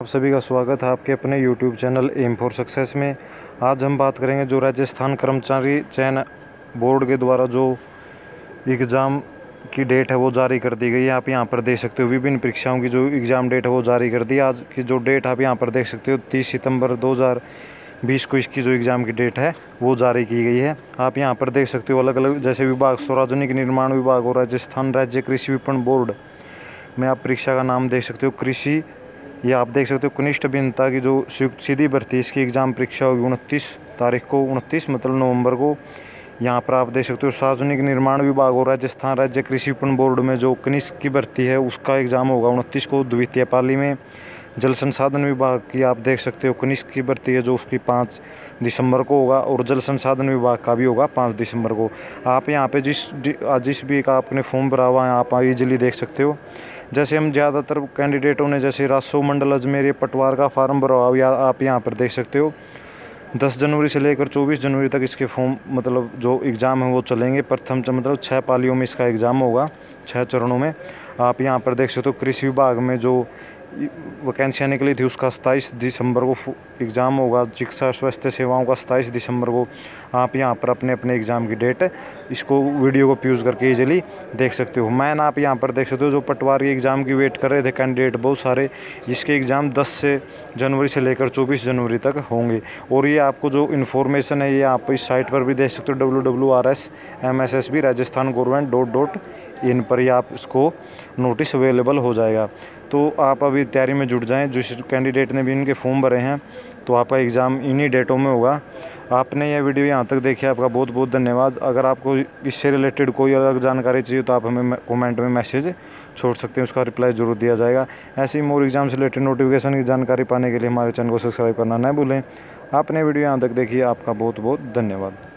आप सभी का स्वागत है आपके अपने YouTube channel M for success में। आज हम बात करेंगे जो राजस्थान कर्मचारी चयन बोर्ड के द्वारा जो एग्ज़ाम की डेट है वो जारी कर दी गई है। आप यहां पर देख सकते हो विभिन्न परीक्षाओं की जो एग्ज़ाम डेट है वो जारी कर दी। आज की जो डेट आप यहां पर देख सकते हो 30 सितंबर 2020 को इसकी जो एग्ज़ाम की डेट है वो जारी की गई है। आप यहां पर देख सकते हो अलग अलग जैसे विभाग सार्वजनिक निर्माण विभाग और राजस्थान राज्य कृषि विपणन बोर्ड में आप परीक्षा का नाम देख सकते हो कृषि। ये आप देख सकते हो कनिष्ठ अभियंता की जो संयुक्त सीधी भर्ती इसकी एग्ज़ाम परीक्षा होगी 29 तारीख को, 29 मतलब नवंबर को। यहाँ पर आप देख सकते हो सार्वजनिक निर्माण विभाग और राजस्थान राज्य कृषि विपणन बोर्ड में जो कनिष्ठ की भर्ती है उसका एग्ज़ाम होगा 29 को द्वितीय पाली में। जल संसाधन विभाग की आप देख सकते हो कनिष्ठ की भर्ती है जो उसकी 5 दिसंबर को होगा और जल संसाधन विभाग का भी होगा 5 दिसंबर को। आप यहाँ पे जिस भी का आपने फॉर्म भरा हुआ है आप इजीली देख सकते हो। जैसे हम ज़्यादातर कैंडिडेटों ने जैसे राजस्व मंडल अजमेर पटवार का फार्म भरा हुआ या आप यहाँ पर देख सकते हो 10 जनवरी से लेकर 24 जनवरी तक इसके फॉर्म मतलब जो एग्ज़ाम है वो चलेंगे। प्रथम मतलब 6 पालियों में इसका एग्ज़ाम होगा, 6 चरणों में। आप यहाँ पर देख सकते हो कृषि विभाग में जो वैकेंसियाँ निकली थी उसका 27 दिसंबर को एग्ज़ाम होगा। चिकित्सा स्वास्थ्य सेवाओं का 27 दिसंबर को। आप यहाँ पर अपने अपने एग्ज़ाम की डेट इसको वीडियो को यूज़ करके इजीली देख सकते हो। मैन आप यहाँ पर देख सकते हो जो पटवारी एग्ज़ाम की वेट कर रहे थे कैंडिडेट बहुत सारे, जिसके एग्ज़ाम 10 जनवरी से लेकर 24 जनवरी तक होंगे। और ये आपको जो इन्फॉर्मेशन है ये आप इस साइट पर भी देख सकते हो www.rsmssb राजस्थान गवर्नमेंट .in पर ही आप इसको नोटिस अवेलेबल हो जाएगा। तो आप अभी तैयारी में जुट जाएं। जिस कैंडिडेट ने भी इनके फॉर्म भरे हैं तो आपका एग्ज़ाम इन्हीं डेटों में होगा। आपने यह वीडियो यहाँ तक देखी, आपका बहुत बहुत धन्यवाद। अगर आपको इससे रिलेटेड कोई अलग जानकारी चाहिए तो आप हमें कमेंट में मैसेज छोड़ सकते हैं, उसका रिप्लाई जरूर दिया जाएगा। ऐसे ही मोर एग्जाम से रिलेटेड नोटिफिकेशन की जानकारी पाने के लिए हमारे चैनल को सब्सक्राइब करना न भूलें। आपने वीडियो यहाँ तक देखी, आपका बहुत बहुत धन्यवाद।